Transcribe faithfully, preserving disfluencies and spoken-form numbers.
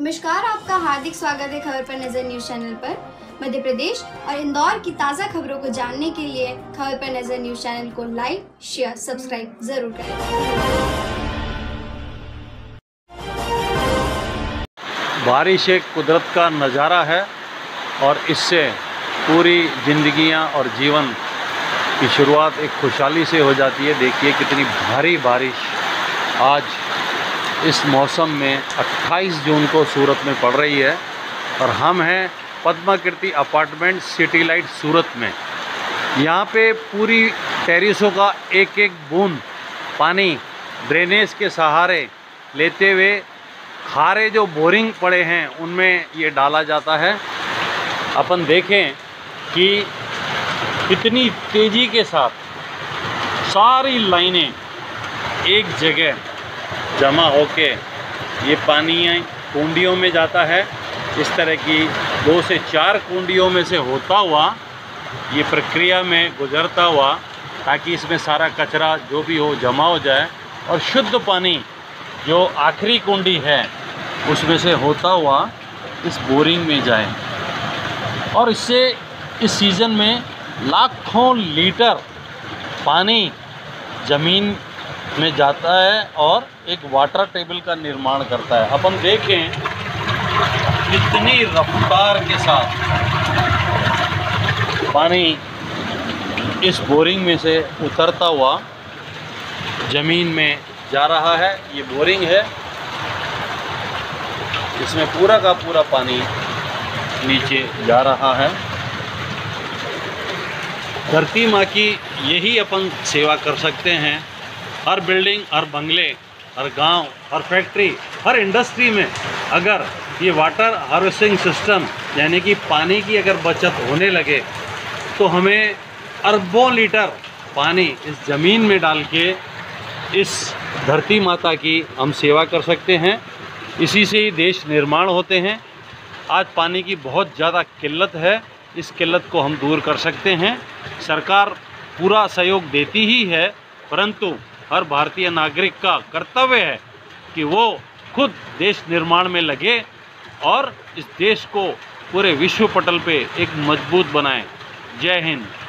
नमस्कार, आपका हार्दिक स्वागत है खबर पर नजर न्यूज चैनल पर। मध्य प्रदेश और इंदौर की ताज़ा खबरों को जानने के लिए खबर पर नजर न्यूज चैनल को लाइक, शेयर, सब्सक्राइब जरूर करें। बारिश एक कुदरत का नज़ारा है और इससे पूरी जिंदगियां और जीवन की शुरुआत एक खुशहाली से हो जाती है। देखिए कितनी भारी बारिश आज इस मौसम में अट्ठाईस जून को सूरत में पड़ रही है और हम हैं Padma Kirti apartment city light Surat में। यहाँ पे पूरी टेरिसों का एक एक बूंद पानी ड्रेनेज के सहारे लेते हुए खारे जो बोरिंग पड़े हैं उनमें ये डाला जाता है। अपन देखें कि कितनी तेज़ी के साथ सारी लाइनें एक जगह जमा होके ये पानी कुंडियों में जाता है। इस तरह की दो से चार कुंडियों में से होता हुआ ये प्रक्रिया में गुजरता हुआ ताकि इसमें सारा कचरा जो भी हो जमा हो जाए और शुद्ध पानी जो आखिरी कुंडी है उसमें से होता हुआ इस बोरिंग में जाए। और इससे इस सीज़न में लाखों लीटर पानी ज़मीन में जाता है और एक वाटर टेबल का निर्माण करता है। अपन देखें कितनी रफ्तार के साथ पानी इस बोरिंग में से उतरता हुआ ज़मीन में जा रहा है। ये बोरिंग है, इसमें पूरा का पूरा पानी नीचे जा रहा है। धरती माँ की यही अपन सेवा कर सकते हैं। हर बिल्डिंग, हर बंगले, हर गांव, हर फैक्ट्री, हर इंडस्ट्री में अगर ये वाटर हार्वेस्टिंग सिस्टम यानी कि पानी की अगर बचत होने लगे तो हमें अरबों लीटर पानी इस ज़मीन में डाल के इस धरती माता की हम सेवा कर सकते हैं। इसी से ही देश निर्माण होते हैं। आज पानी की बहुत ज़्यादा किल्लत है, इस किल्लत को हम दूर कर सकते हैं। सरकार पूरा सहयोग देती ही है, परंतु हर भारतीय नागरिक का कर्तव्य है कि वो खुद देश निर्माण में लगे और इस देश को पूरे विश्व पटल पे एक मजबूत बनाए। जय हिंद।